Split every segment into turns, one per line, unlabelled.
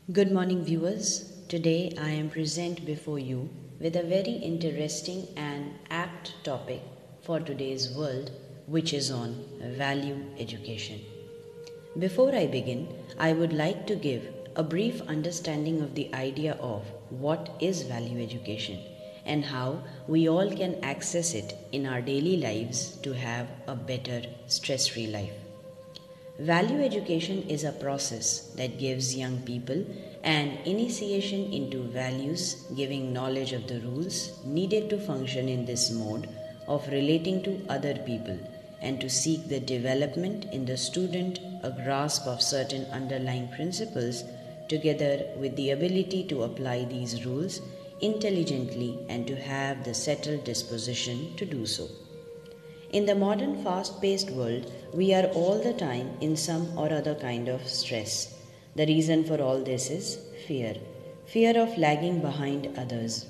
Good morning, viewers. Today I am present before you with a very interesting and apt topic for today's world, which is on value education. Before I begin, I would like to give a brief understanding of the idea of what is value education and how we all can access it in our daily lives to have a better stress free life. Value education is a process that gives young people an initiation into values, giving knowledge of the rules needed to function in this mode of relating to other people and to seek the development in the student a grasp of certain underlying principles together with the ability to apply these rules intelligently and to have the settled disposition to do so. In the modern fast paced world, we are all the time in some or other kind of stress. The reason for all this is fear of lagging behind others.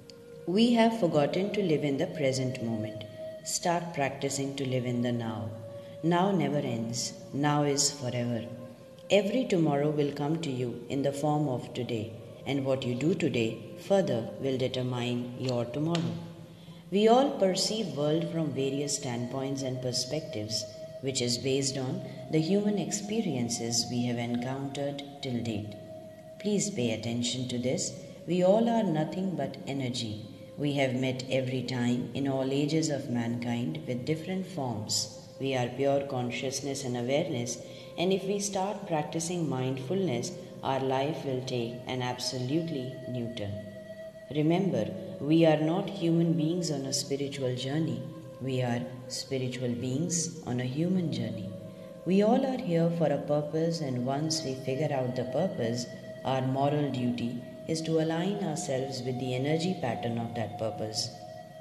We have forgotten to live in the present moment. Start practicing to live in the now. Now never ends, now is forever. Every tomorrow will come to you in the form of today, and what you do today further will determine your tomorrow. We all perceive world from various standpoints and perspectives, which is based on the human experiences we have encountered till date. Please pay attention to this. We all are nothing but energy. We have met every time in all ages of mankind with different forms. We are pure consciousness and awareness, and if we start practicing mindfulness, our life will take an absolutely new turn. Remember, we are not human beings on a spiritual journey. We are spiritual beings on a human journey. We all are here for a purpose, and once we figure out the purpose, our moral duty is to align ourselves with the energy pattern of that purpose.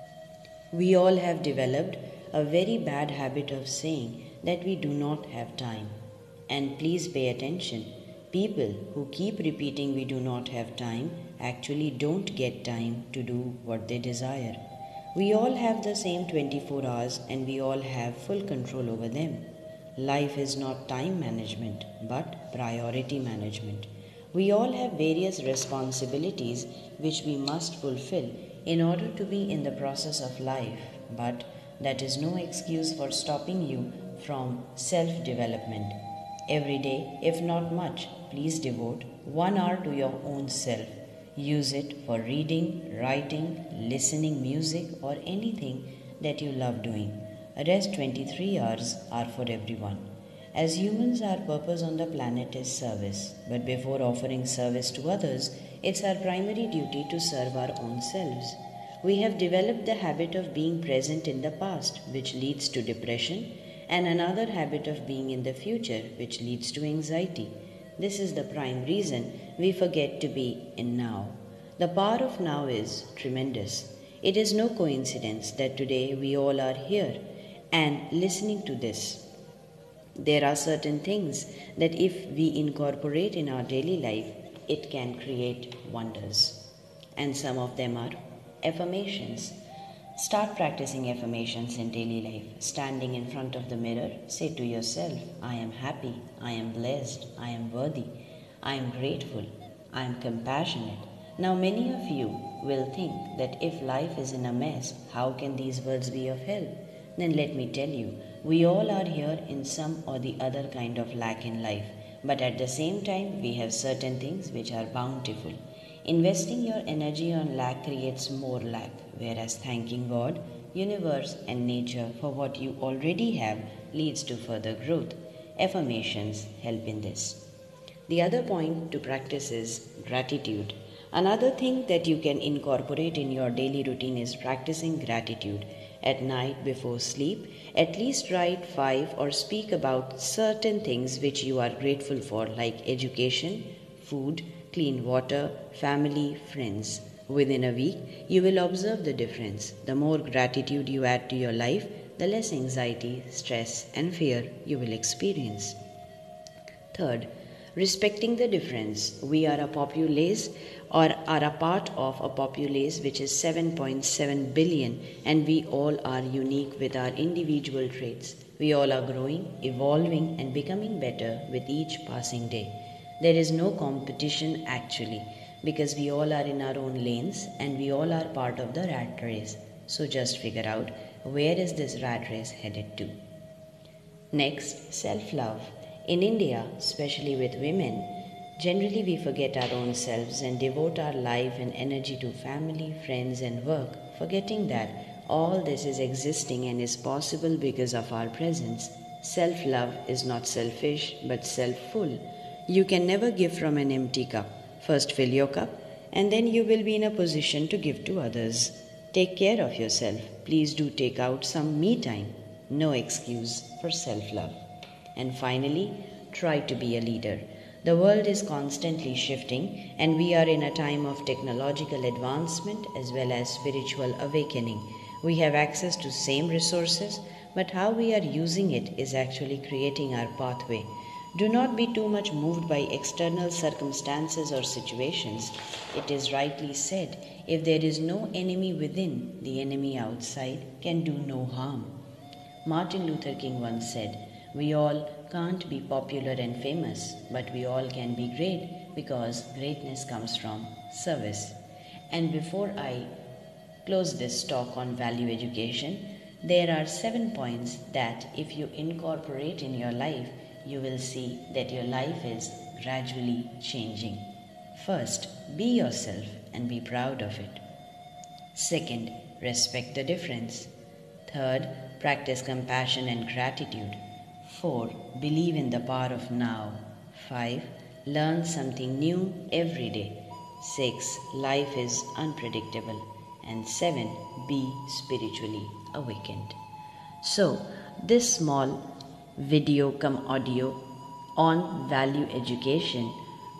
We all have developed a very bad habit of saying that we do not have time. And please pay attention. People who keep repeating we do not have time actually don't get time to do what they desire. We all have the same 24 hours and we all have full control over them. Life is not time management but priority management. We all have various responsibilities which we must fulfill in order to be in the process of life, but that is no excuse for stopping you from self-development. Every day, if not much, please devote 1 hour to your own self. Use it for reading, writing, listening music or anything that you love doing. Rest 23 hours are for everyone. As humans, our purpose on the planet is service. But before offering service to others, it's our primary duty to serve our own selves. We have developed the habit of being present in the past, which leads to depression, and another habit of being in the future, which leads to anxiety. This is the prime reason we forget to be in now. The power of now is tremendous. It is no coincidence that today we all are here and listening to this. There are certain things that if we incorporate in our daily life, it can create wonders. And some of them are affirmations. Start practicing affirmations in daily life. Standing in front of the mirror, say to yourself, I am happy, I am blessed, I am worthy, I am grateful, I am compassionate. Now many of you will think that if life is in a mess, how can these words be of help? Then let me tell you, we all are here in some or the other kind of lack in life. But at the same time, we have certain things which are bountiful. Investing your energy on lack creates more lack, whereas thanking God, universe and nature for what you already have leads to further growth. Affirmations help in this. The other point to practice is gratitude. Another thing that you can incorporate in your daily routine is practicing gratitude. At night before sleep, at least write 5 or speak about certain things which you are grateful for, like education, food, clean water, family, friends. Within a week, you will observe the difference. The more gratitude you add to your life, the less anxiety, stress, and fear you will experience. Third, respecting the difference. We are a populace or are a part of a populace which is 7.7 billion, and we all are unique with our individual traits. We all are growing, evolving, and becoming better with each passing day. There is no competition actually, because we all are in our own lanes and we all are part of the rat race. So just figure out, where is this rat race headed to? Next, self-love. In India, especially with women, generally we forget our own selves and devote our life and energy to family, friends and work, forgetting that all this is existing and is possible because of our presence. Self-love is not selfish but self-full. You can never give from an empty cup. First fill your cup and then you will be in a position to give to others. Take care of yourself. Please do take out some me time. No excuse for self-love. And finally, try to be a leader. The world is constantly shifting and we are in a time of technological advancement as well as spiritual awakening. We have access to same resources, but how we are using it is actually creating our pathway. Do not be too much moved by external circumstances or situations. It is rightly said, if there is no enemy within, the enemy outside can do no harm. Martin Luther King once said, "We all can't be popular and famous, but we all can be great because greatness comes from service." And before I close this talk on value education, there are 7 points that if you incorporate in your life, you will see that your life is gradually changing. First, be yourself and be proud of it. Second, respect the difference. Third, practice compassion and gratitude. 4. Believe in the power of now. 5. Learn something new every day. 6. Life is unpredictable. And 7. Be spiritually awakened. So, this small video come audio on value education,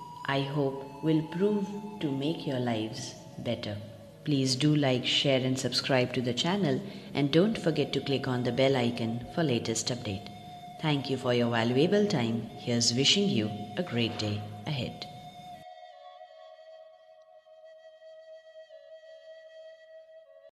I hope will prove to make your lives better. Please do like, share and subscribe to the channel, and don't forget to click on the bell icon for latest update. Thank you for your valuable time. Here's wishing you a great day ahead.